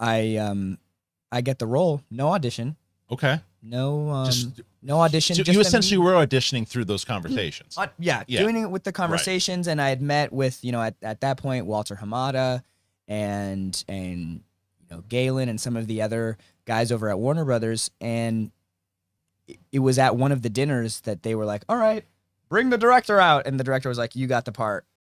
I get the role, no audition. Okay. No, no audition. So just you essentially were auditioning through those conversations. Yeah, doing it with the conversations, and I had met with, you know, at that point, Walter Hamada and you know, Galen and some of the other guys over at Warner Brothers, and it was at one of the dinners that they were like, "All right, bring the director out," and the director was like, "You got the part."